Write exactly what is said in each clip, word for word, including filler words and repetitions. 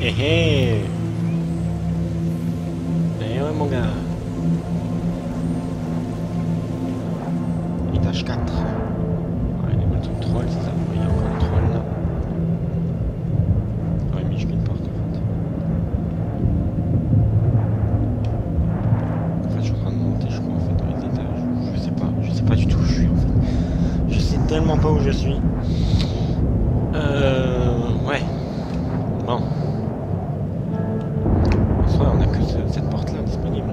Eh eh. Eh ouais mon gars. Étage quatre. Ouais, les motos de troll, c'est ça. Il y a encore un troll là. Ah ouais, mais je une porte en fait. En fait, je suis en train de monter, je crois, en fait, dans les étages. Je sais pas. Je sais pas du tout où je suis en fait. Je sais tellement pas où je suis. Euh... Ouais. Bon. En soi, on a que ce, cette porte-là disponible.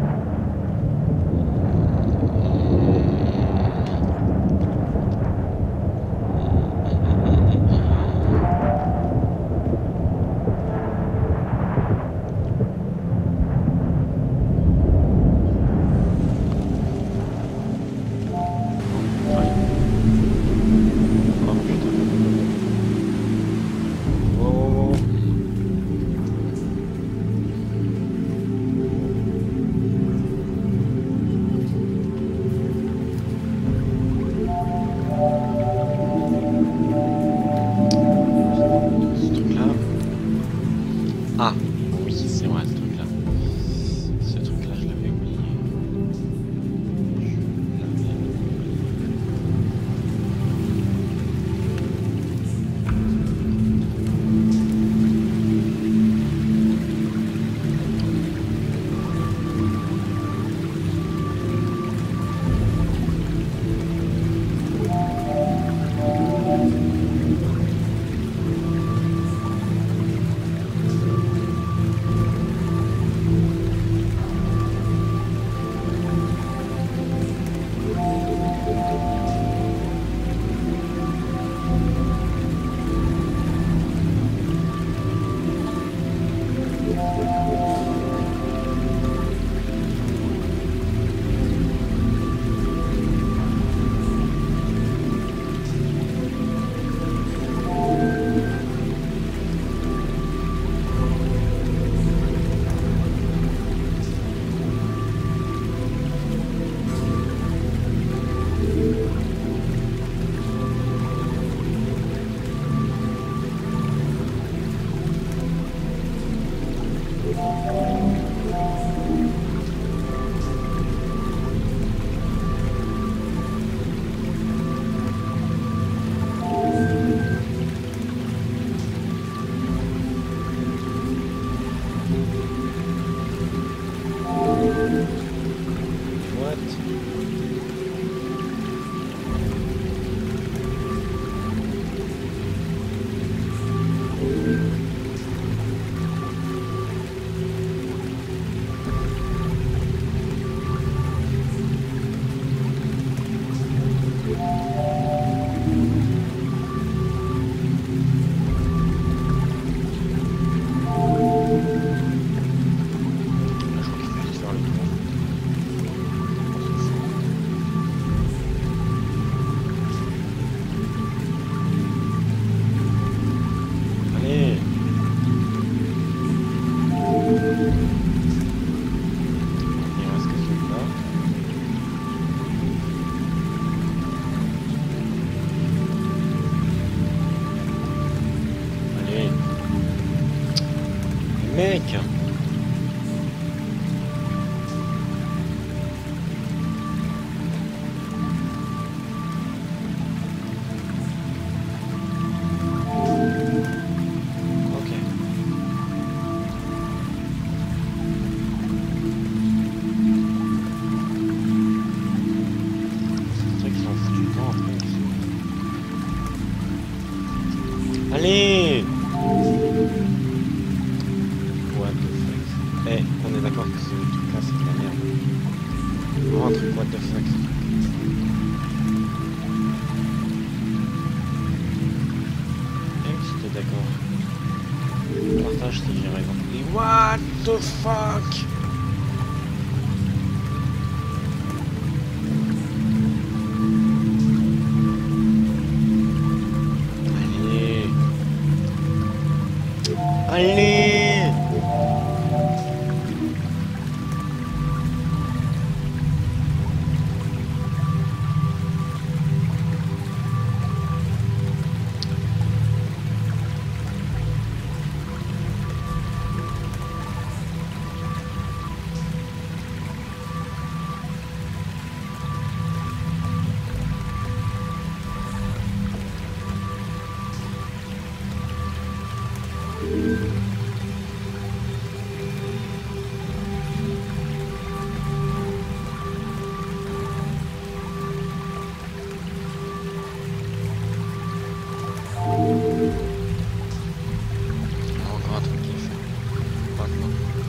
Ah, oui, c'est vrai ce truc-là. Ce truc-là, je l'avais oublié. Je l'avais oublié. Mec! Allez! What the fuck? Eh, on est d'accord que ce truc-là c'est de la merde. Vraiment un truc what the fuck. Même si t'es d'accord. Partage si j'ai raison. Et what the fuck? Allez! Encore un truc qui est fait. Maintenant.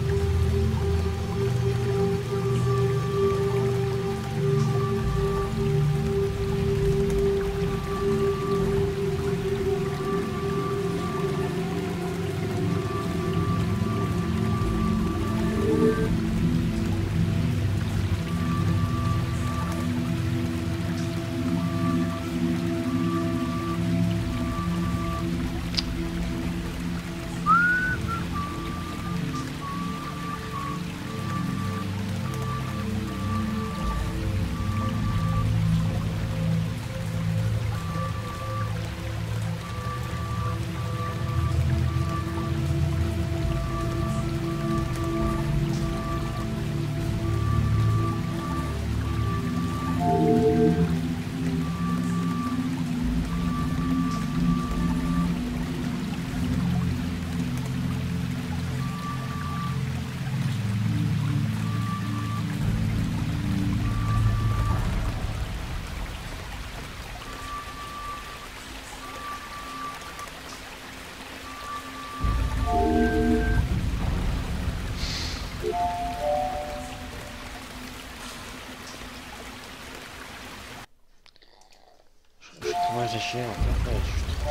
Moi j'ai chié en fait, ouais, je suis trop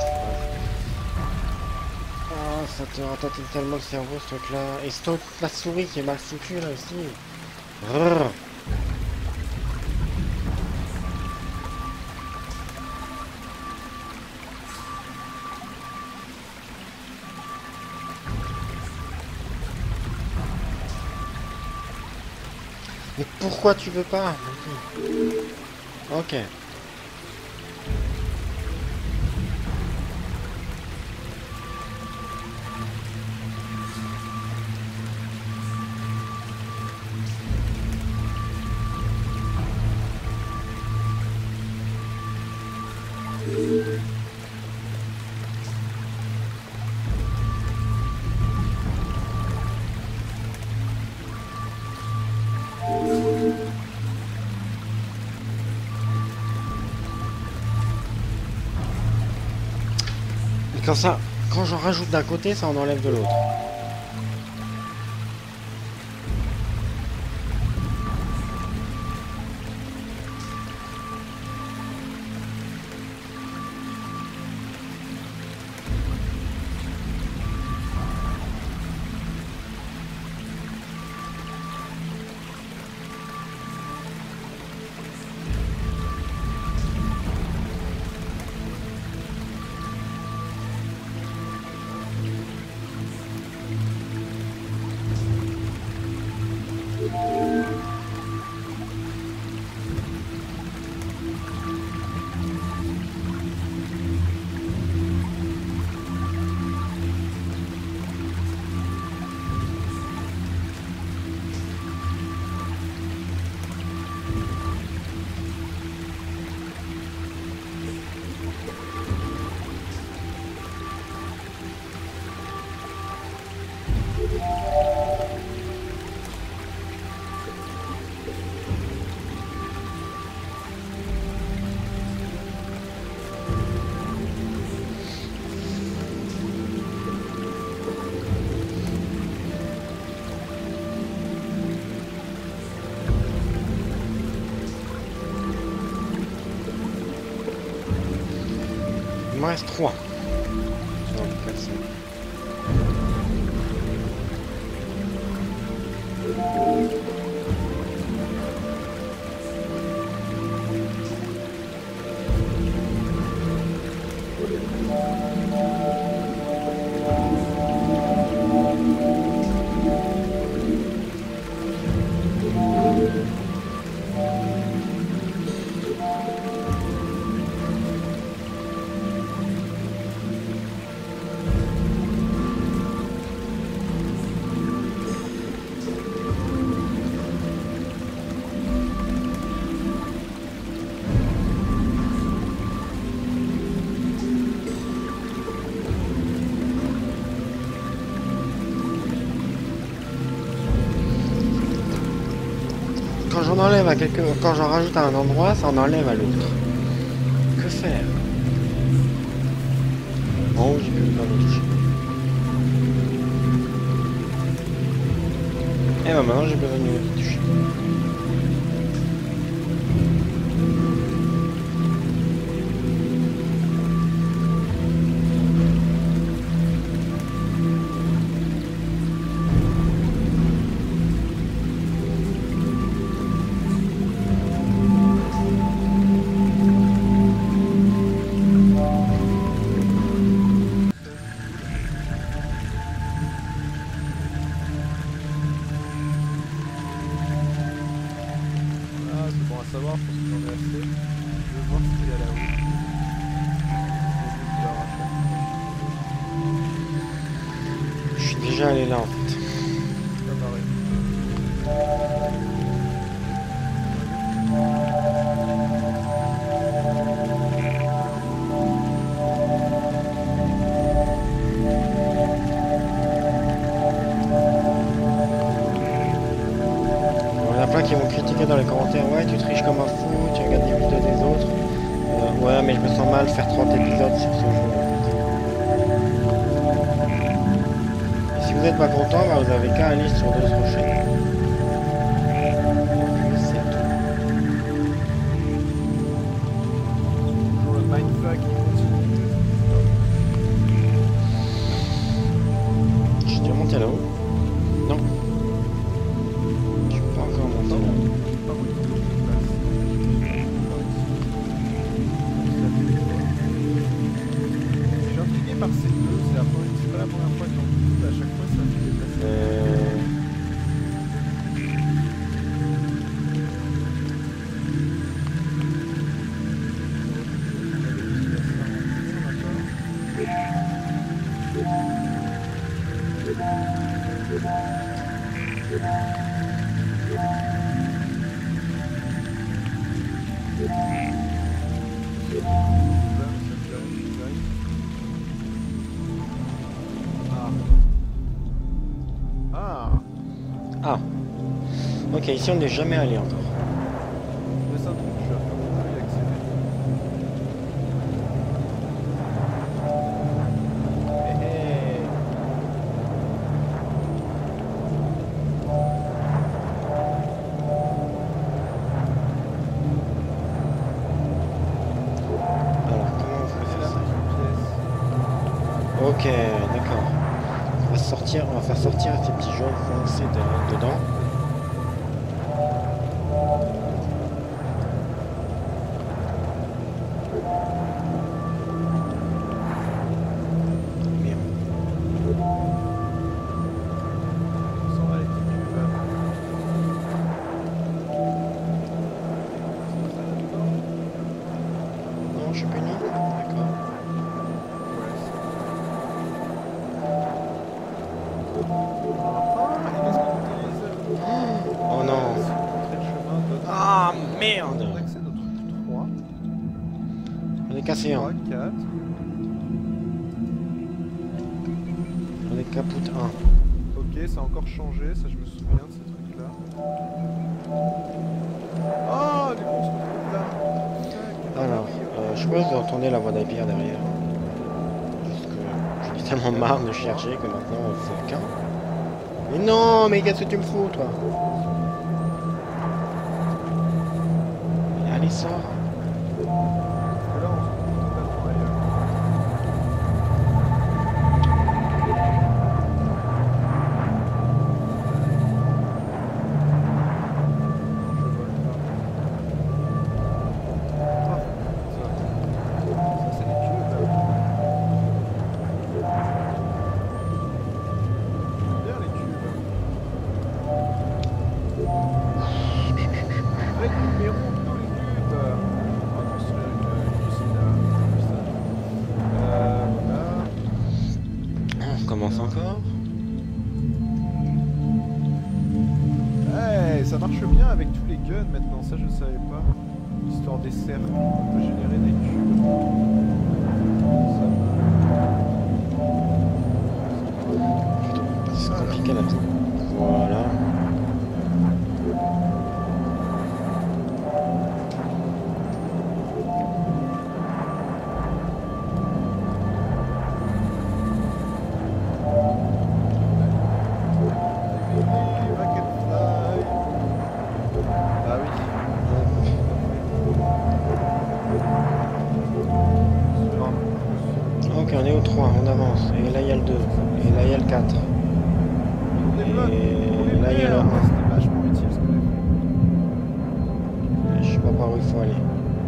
froid. Oh, ça te ratatine tellement le cerveau ce truc là. Et stop la souris qui est mal foutue là aussi. Brrr. Mais pourquoi tu veux pas? Ok. Quand ça, quand j'en rajoute d'un côté, ça en enlève de l'autre. Il m'en reste trois. Sur l'application. j'en enlève à quelque... Quand j'en rajoute à un endroit, ça en enlève à l'autre. Que faire? En haut, j'ai plus besoin de toucher. Et ben maintenant, j'ai besoin de toucher. Déjà aller là en fait. Il y en a plein qui vont critiquer dans les commentaires. Ouais, tu triches comme un fou, tu regardes les vidéos des autres. Euh, ouais, mais je me sens mal faire trente épisodes sur ce jeu. Si vous n'êtes pas content, bah vous avez qu'à aller sur d'autres chaînes. C'est tout. Le mindfuck qui continue. Je t'ai remonté là-haut. Non. Je peux pas encore monter là-haut. Je suis intrigué par ces deux, c'est la première, c'est pas la première fois que j'en doute, à chaque fois ça me fait déplacer. Euh... Ah. Ah. Ok, ici on n'est jamais allé encore. Mais c'est un truc, je vais faire y accéder. Hé hé. Alors, comment on fait C'est la ça? petite pièce. Ok, d'accord. On va sortir, on va faire sortir ces petits jaunes foncés de, dedans. Merde. On s'en va avec les cuves. Non, je suis puni. D'accord. Ouais, c'est... Ah, et qu'est-ce qu'on utilise? Oh non. Montrer le chemin donne... Ah On merde. a accès à notre trois, On est cassé trois, un. quatre. On est capoute un. Ok, ça a encore changé, ça je me souviens de ces trucs-là. Oh, du coup on se retrouve là. Alors, euh, je pense de retourner la voie d'Abier derrière. Parce que j'en ai tellement marre de chercher que maintenant c'est le cas. Mais non, mais qu'est-ce que tu me fous, toi? Allez, sors. Parce que là on se retrouve totalement ailleurs. Je vole pas. Ah, ça. Ça c'est les cubes. Bien les cubes. Récupérons tous les cubes. On va construire une, une usine à ça. Euh, voilà. On recommence encore. Hey, ça marche bien avec tous les guns maintenant, ça je savais pas. Histoire des cercles, on peut générer des cubes. Ça C'est compliqué la vie. Voilà. commence. Et là, il y a le deux. Et là, il y a le quatre. On débloque. On Et là, il y a le merde, un. c'était vachement utile ce qu'on a fait. Je sais pas par où il faut aller.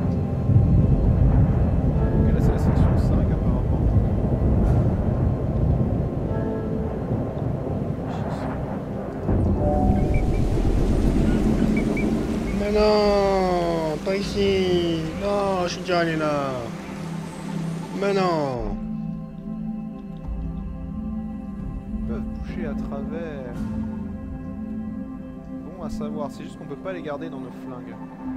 Ok, là c'est la section cinq apparemment. Mais non, pas ici. Non, je suis déjà allé là. Mais non. Ils peuvent bouger à travers. Bon à savoir, c'est juste qu'on peut pas les garder dans nos flingues.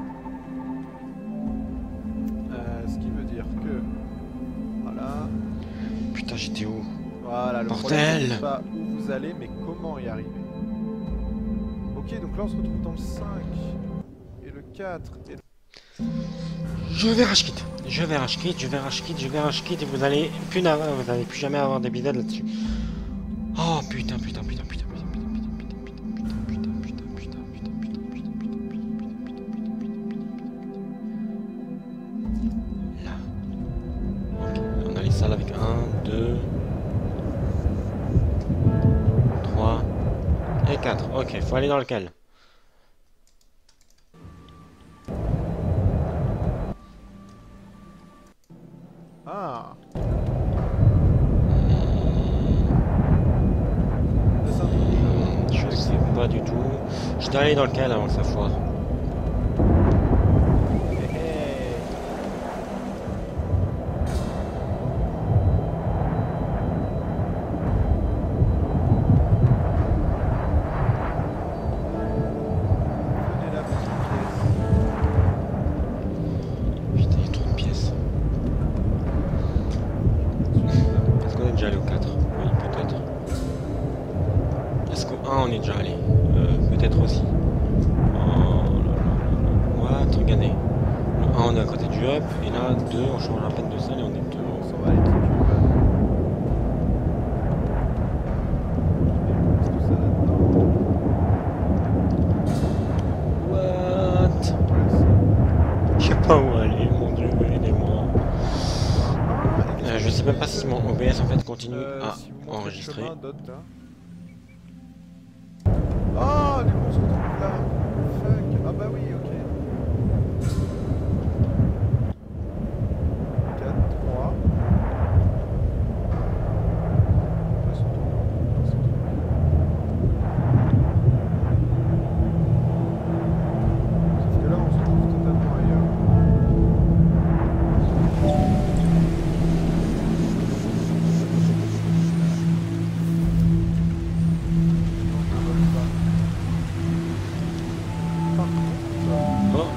Euh, ce qui veut dire que... Voilà. Putain, j'étais où? Voilà, le Bordel. problème c'est pas où vous allez, mais comment y arriver. Ok, donc là on se retrouve dans le cinq. Et le quatre. Et... Je vais rush kit. Je vais rush kit, je vais rush kit, je vais rush kit et vous allez plus n'avoir- vous allez plus jamais avoir d'épisode là-dessus. Oh putain, putain, putain, putain, putain, putain, putain, putain, putain, putain, putain, putain, putain, putain, putain, putain, putain. Là. Ok, on a les salles avec un, deux, trois et quatre. Ok, faut aller dans lequel? Ah. Je sais pas du tout. Je dois aller dans lequel avant que ça foire? Prenez la petite Putain, il y a trop de pièces. pièce. Est-ce qu'on est déjà allé au quatre? Oui, peut-être. Est-ce qu'au un on est déjà allé? euh, Peut-être aussi. Oh là là là là. What? Regardez. Le un on est à côté du up, et là, deux on change à peine de salle et on est deux. On s'en va aller tout du bas. Tout ça là-dedans. What? Je sais pas où aller, mon dieu, aidez-moi. Euh, je sais même pas si mon O B S en fait continue Euh, à si vous montrez le enregistrer. chemin, Dot, là. Oh, du coup on se retrouve là. Fuck. Ah bah oui, ok. quatre, trois. On peut se retourner. On peut se retourner. Sauf que là on se retrouve totalement ailleurs. Par contre, Oh!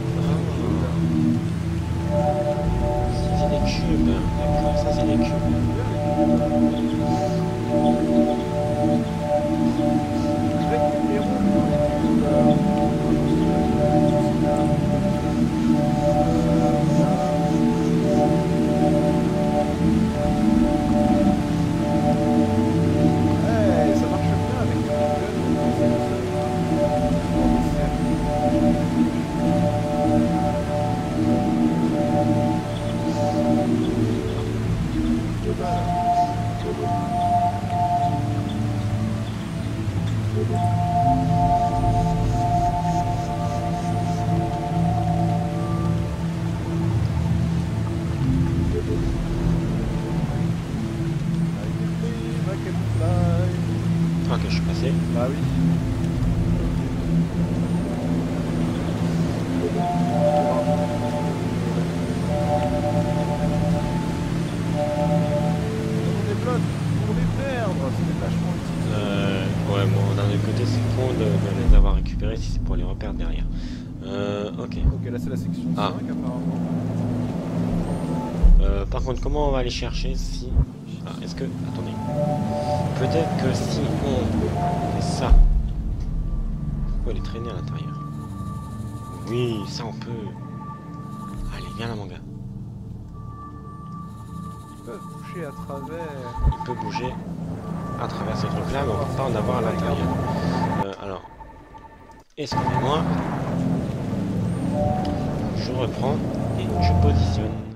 Ça c'est des cubes, d'accord, ça c'est des cubes. Hey, ça marche bien avec le Ok, je suis passé. Bah oui. On débloque pour les perdre, c'était vachement utile. Euh, ouais, bon, d'un autre côté, c'est con de, de les avoir récupérés si c'est pour les reperdre derrière. Euh, ok. Ok, là c'est la section Ah. cinq apparemment. Euh, par contre, comment on va aller chercher si... Ah, est-ce que... Attendez. Peut-être que si on fait ça... On peut les traîner à l'intérieur. Oui, ça on peut... Allez, viens là mon gars. Ils peuvent bouger à travers. Il peut bouger à travers ce truc là, mais on peut pas en avoir à l'intérieur. Euh, alors... Excusez-moi. Je reprends et je positionne.